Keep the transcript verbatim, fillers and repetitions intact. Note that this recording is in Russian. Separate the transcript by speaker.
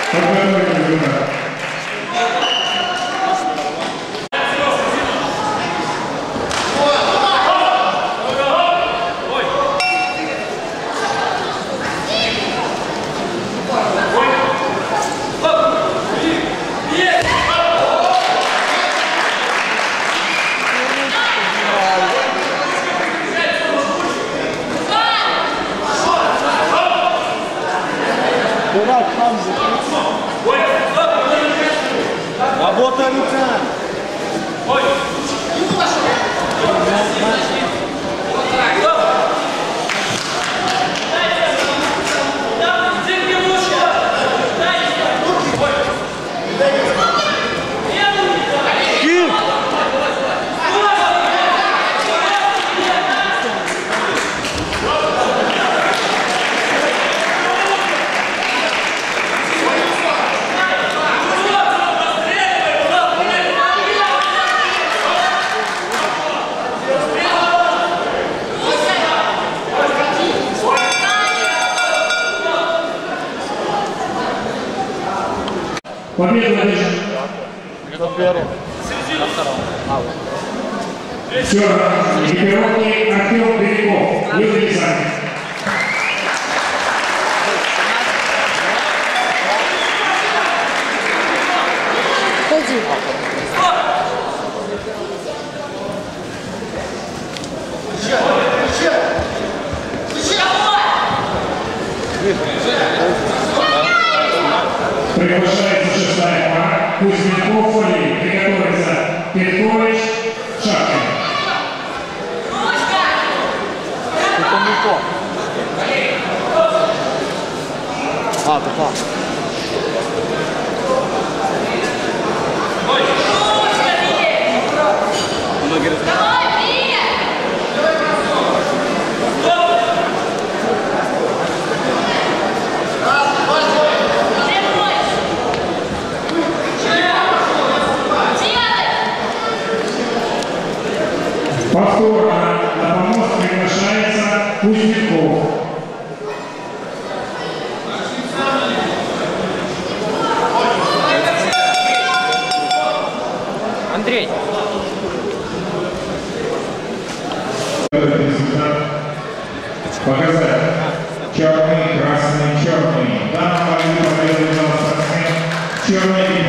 Speaker 1: Работа рука.
Speaker 2: Победу надежда.
Speaker 1: Кто первый? На втором. А, вот.
Speaker 2: Все, экипировки Артем Беляков. Юрий Санков.
Speaker 3: Ходи.
Speaker 2: Приглашается шестая пара. Кузьминков, Фолий. Приготовится Петкович, Шапкин.
Speaker 1: Это не то. А, ты пап. Многие разговаривают.
Speaker 2: Повторно на помост приглашается Кузьминков.
Speaker 4: Андрей.
Speaker 2: Показать. Черный, красный, черный. Данная победа победа спортсмен. Черный.